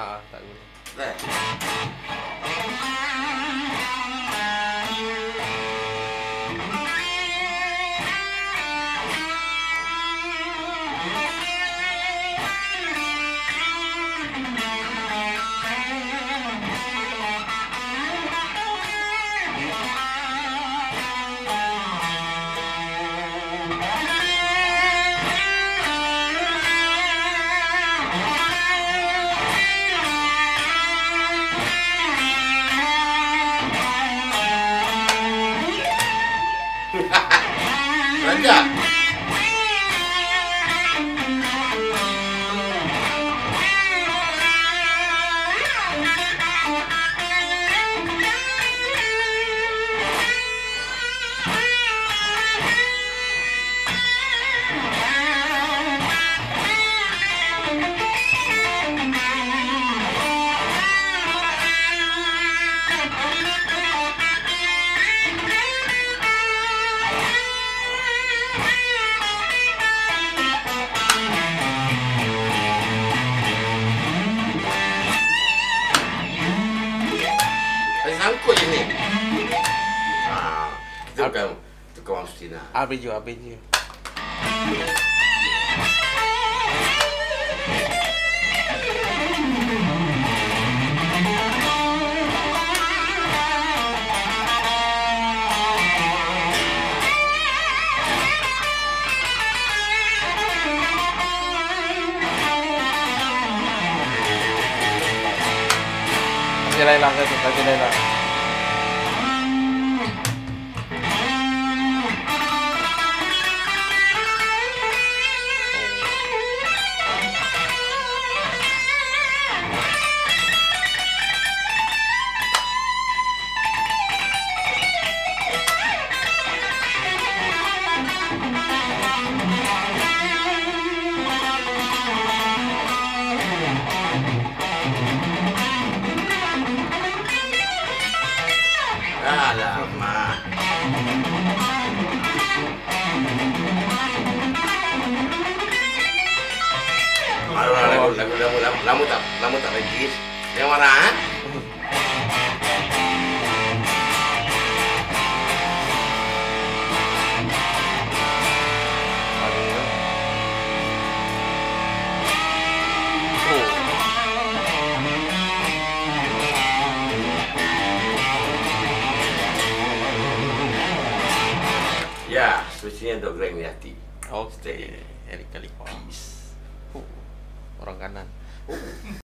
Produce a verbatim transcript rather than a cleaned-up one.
Ah, tak guna. Dah. Raja. Sangkut je ni. Ha, kita bukan tukar orang Sustina. Arpeggio, arpeggio. Kasih Laila, kasih, kasih Laila. Alamak. Lagu lagu lagu lagu lagu lagu tak lagu tak lagi. Yang mana? Ha? Ya, switchnya untuk Greg Niati. Oke, Eric Kalipas. Uh, orang kanan.